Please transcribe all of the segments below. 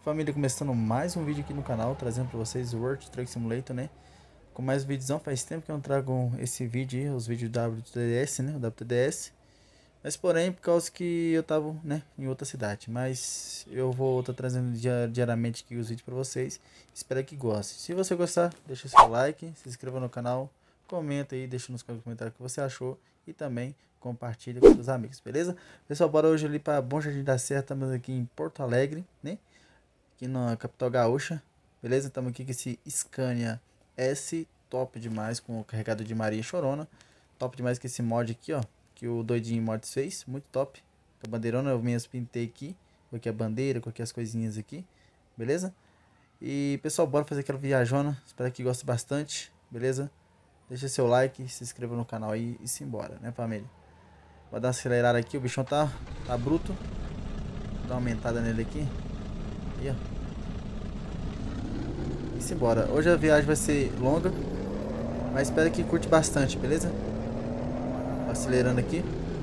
Família, começando mais um vídeo aqui no canal, trazendo para vocês o World Truck Simulator, né? Com mais vídeos, faz tempo que eu não trago esse vídeo aí, os vídeos do WTDS, né? O WTDS. Mas porém, por causa que eu tava, né, em outra cidade. Mas eu vou estar trazendo diariamente aqui os vídeos para vocês. Espero que gostem. Se você gostar, deixa seu like, se inscreva no canal, comenta aí, deixa nos comentários o que você achou. E também compartilha com seus amigos, beleza? Pessoal, bora hoje ali para Bom Jardim da Serra, estamos aqui em Porto Alegre, né? Aqui na capital gaúcha, beleza? Estamos aqui com esse Scania S, top demais, com o carregador de Maria Chorona. Top demais com esse mod aqui, ó, que o Doidinho Mods fez, muito top. Com a bandeirona, eu mesmo pintei aqui, coloquei a bandeira, coloquei as coisinhas aqui, beleza? E pessoal, bora fazer aquela viajona, espero que gostem bastante, beleza? Deixa seu like, se inscreva no canal aí e simbora, né, família? Vou dar uma acelerada aqui, o bichão tá bruto. Vou dar uma aumentada nele aqui. Aí, ó. E simbora. Hoje a viagem vai ser longa, mas espero que curte bastante, beleza? Acelerando aqui.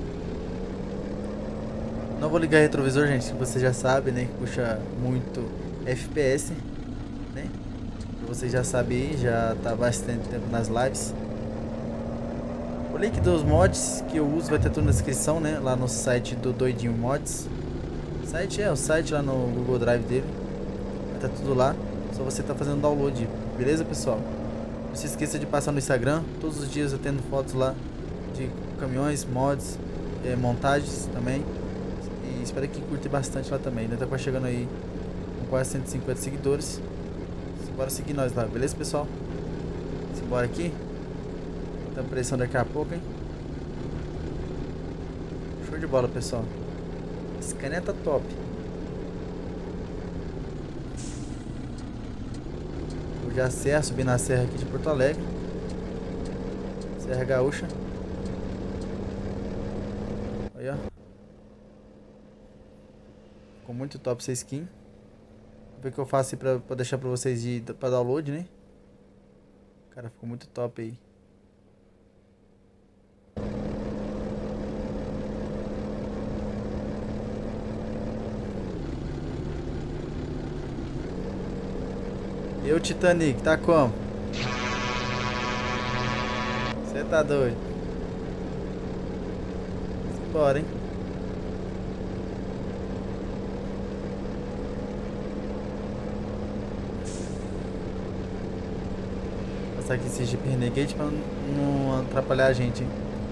Não vou ligar retrovisor, gente, que você já sabe, né? Que puxa muito FPS, né? Vocês já sabem aí, já tá bastante tempo nas lives. O link dos mods que eu uso vai ter tudo na descrição, né? Lá no site do Doidinho Mods. O site lá no Google Drive dele. Vai estar tudo lá. Só você tá fazendo download, beleza, pessoal? Não se esqueça de passar no Instagram. Todos os dias eu tendo fotos lá de caminhões, mods, montagens também. E espero que curte bastante lá também. Ainda tá quase chegando aí com quase 150 seguidores. Bora seguir nós lá, beleza, pessoal? Simbora aqui. Tá pressão daqui a pouco, hein? Show de bola, pessoal. Esse caneta top. Hoje a serra, subir na serra aqui de Porto Alegre. Serra Gaúcha. Aí, ó. Ficou muito top essa skin. Vou ver o que eu faço aí pra deixar pra vocês pra download, né? Cara, ficou muito top aí. E o Titanic, tá como? Você tá doido? Bora, hein? Passar aqui esse Jeep Renegade pra não atrapalhar a gente, hein?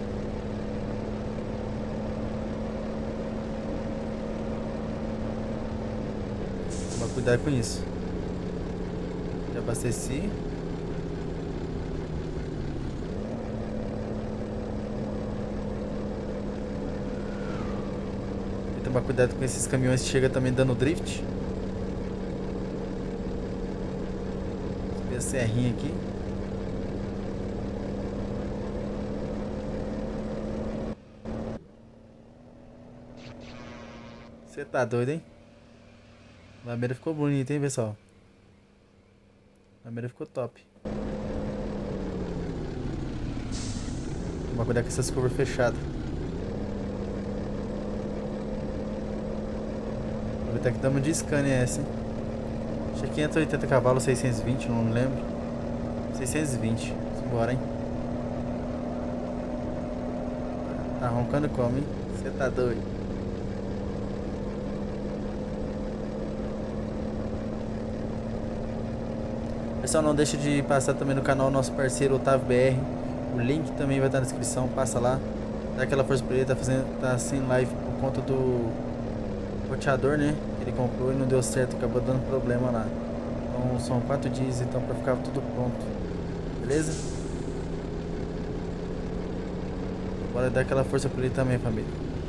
Toma cuidado com isso. Já abasteci. E tomar cuidado com esses caminhões que chegam também dando drift. Subir a serrinha aqui. Você tá doido, hein? A lameira ficou bonita, hein, pessoal? A lameira ficou top. Tomar cuidado com essas curvas fechadas. Aproveitar que estamos de Scania essa, hein? Acho que 580 cavalos, 620, não me lembro. 620. Simbora, hein? Tá roncando como, hein? Você tá doido. Pessoal, não deixa de passar também no canal nosso parceiro Otávio BR. O link também vai estar na descrição, passa lá. Dá aquela força pra ele, tá sem live por conta do roteador, né? Ele comprou e não deu certo, acabou dando problema lá. Então são 4 dias então pra ficar tudo pronto. Beleza? Bora dar aquela força pra ele também, família.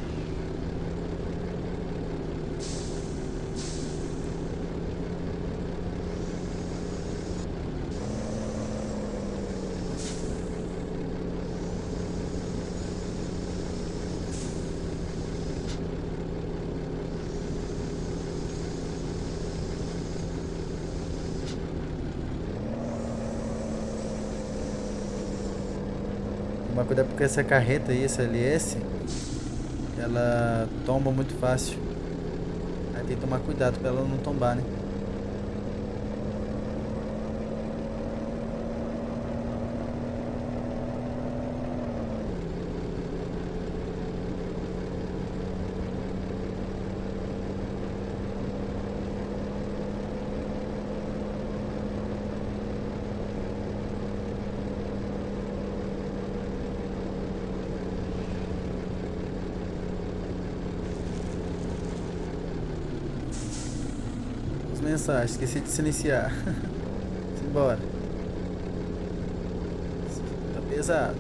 Tomar cuidado porque essa carreta aí, essa LS, ela tomba muito fácil. Aí tem que tomar cuidado pra ela não tombar, né? mensagem. Esqueci de silenciar. Simbora. Tá pesado.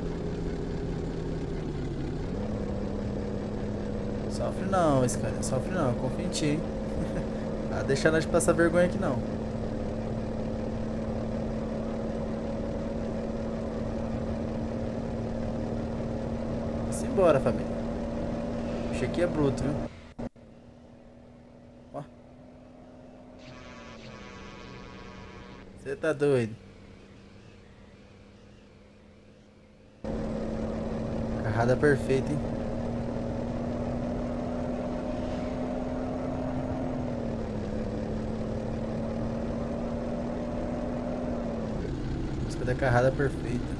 Sofre não, esse cara. Sofre não. Confia em ti. Ah, deixa nós passar vergonha aqui não. Simbora, família. Isso aqui é bruto, viu? Ó. Você tá doido. Carrada perfeita, hein? Música da carrada perfeita.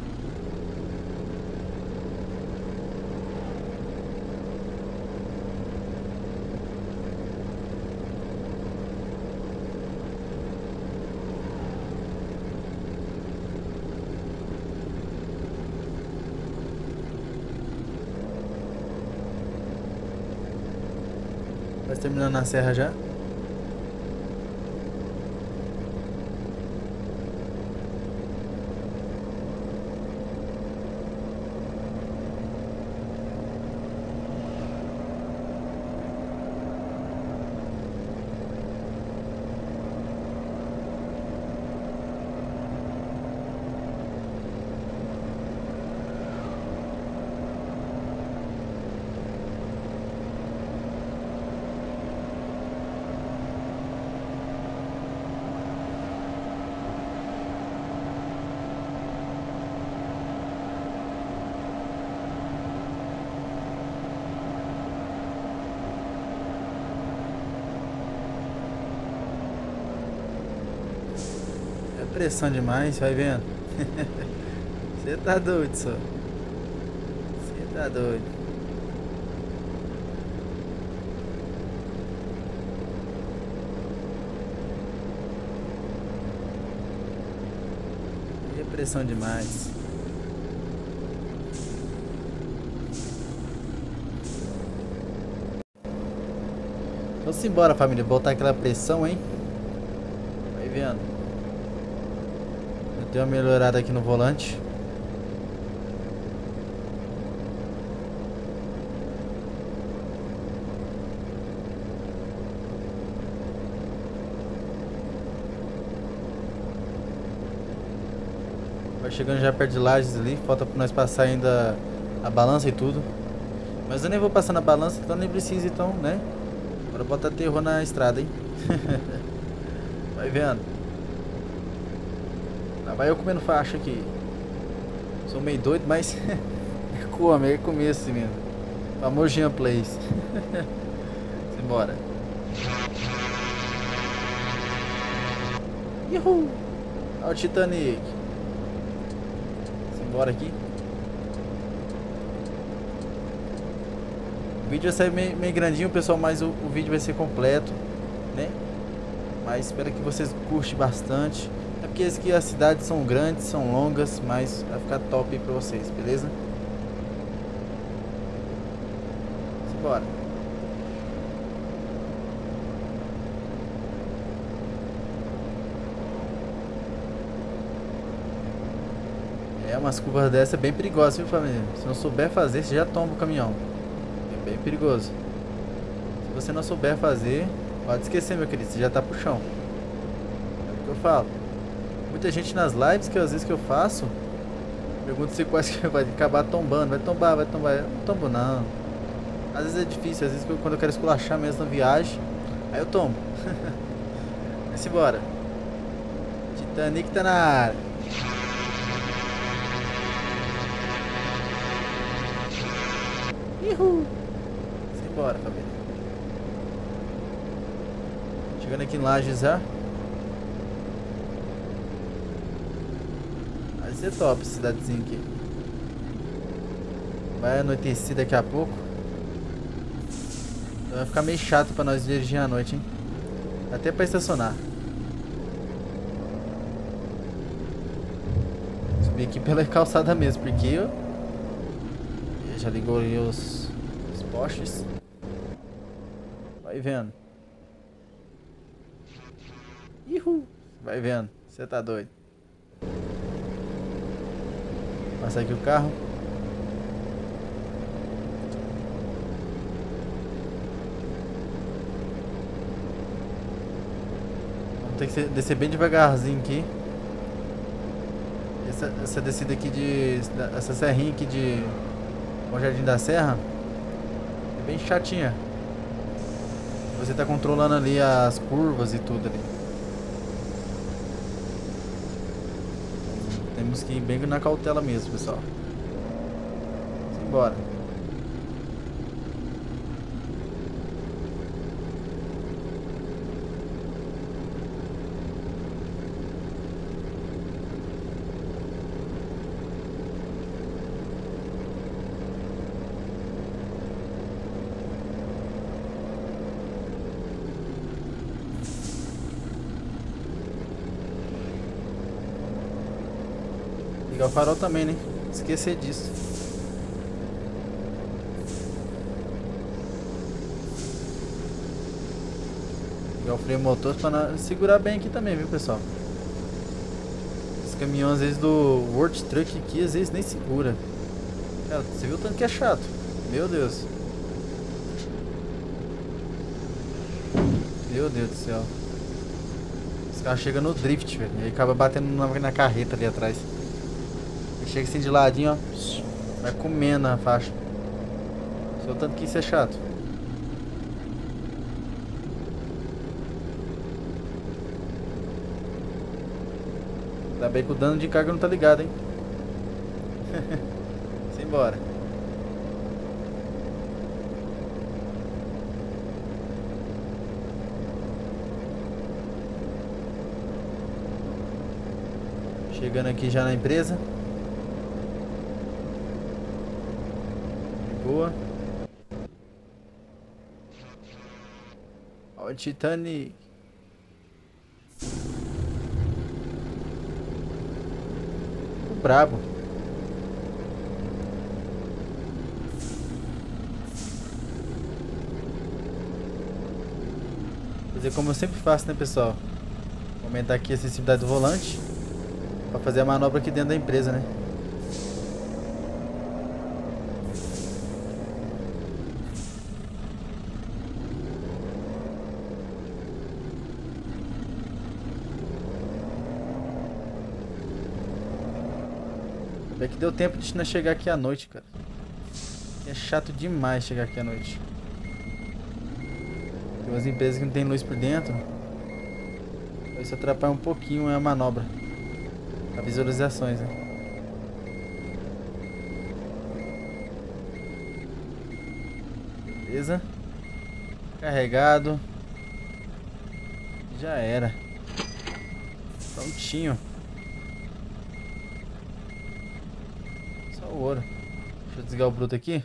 Vai terminando na serra já? Pressão demais, vai vendo. Você tá doido, só. Você tá doido. E pressão demais. Então simbora, família, botar aquela pressão, hein? Vai vendo. Deu uma melhorada aqui no volante. Vai chegando já perto de Lages ali. Falta pra nós passar ainda a balança e tudo. Mas eu nem vou passar na balança, então nem precisa, então, né? Agora bota terror na estrada, hein? Vai vendo. Vai eu comendo faixa aqui. Sou meio doido, mas come, é começo mesmo. Famoso Jean Plays. Simbora. Uhul. Olha o Titanic. Simbora aqui. O vídeo vai sair meio grandinho, pessoal, mas o vídeo vai ser completo, né? Mas espero que vocês curtem bastante. É porque aqui as cidades são grandes, são longas, mas vai ficar top aí pra vocês, beleza? Simbora. É, umas curvas dessa é bem perigosa, viu, família? Se não souber fazer, você já tomba o caminhão. É bem perigoso. Se você não souber fazer, pode esquecer, meu querido, você já tá pro chão. É o que eu falo. Muita gente nas lives que às vezes que eu faço pergunta se quase que vai acabar tombando. Vai tombar, vai tombar. Eu não tombo não. Às vezes é difícil, às vezes quando eu quero esculachar mesmo na viagem, aí eu tombo. Mas embora. Titanic tá na área. Uhul. Simbora, família. Chegando aqui em Lages já. Vai ser top essa cidadezinha aqui. Vai anoitecer daqui a pouco. Então vai ficar meio chato pra nós dirigir à noite, hein? Até pra estacionar. Subir aqui pela calçada mesmo, porque eu já ligou ali os postes. Vai vendo. Ihu. Vai vendo. Você tá doido. Passa aqui o carro. Vamos ter que descer bem devagarzinho aqui. Essa descida aqui essa serrinha aqui de Bom Jardim da Serra é bem chatinha. Você tá controlando ali as curvas e tudo ali. Temos que ir bem na cautela mesmo, pessoal. Simbora. Ligar o farol também, né? Esquecer disso. Ligar o freio motor para segurar bem aqui também, viu, pessoal? Esse caminhão, às vezes, do World Truck aqui, às vezes nem segura. Cara, você viu o tanto que é chato? Meu Deus. Meu Deus do céu. Os carros chegam no drift, velho. E aí acaba batendo na carreta ali atrás. Chega assim de ladinho, ó. Vai comendo a faixa. Só tanto que isso é chato. Ainda bem que o dano de carga não tá ligado, hein? Simbora. Chegando aqui já na empresa. Boa. Ó, o Titanic. O brabo. Fazer como eu sempre faço, né, pessoal? Aumentar aqui a sensibilidade do volante para fazer a manobra aqui dentro da empresa, né? É que deu tempo de nós chegar aqui à noite, cara. É chato demais chegar aqui à noite. Tem umas empresas que não tem luz por dentro. Isso atrapalha um pouquinho a manobra. As visualizações, né? Beleza. Carregado. Já era. Prontinho. Só o ouro. Deixa eu desligar o bruto aqui.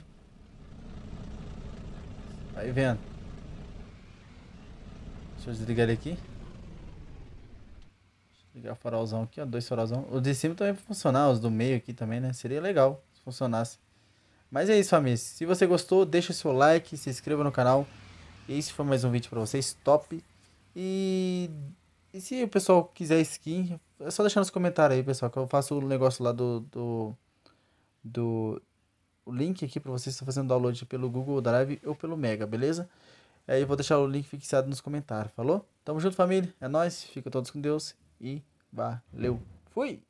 Vai vendo. Deixa eu desligar ele aqui. Ligar o farolzão aqui, ó. 2 farolzão. O de cima também vai funcionar. Os do meio aqui também, né? Seria legal se funcionasse. Mas é isso, família. Se você gostou, deixa o seu like, se inscreva no canal. E esse foi mais um vídeo pra vocês, top. E se o pessoal quiser skin, é só deixar nos comentários aí, pessoal, que eu faço o negócio lá o link aqui pra vocês, estão fazendo download pelo Google Drive ou pelo Mega, beleza? Aí eu vou deixar o link fixado nos comentários, falou? Tamo junto, família. É nóis, fica todos com Deus e valeu. Fui!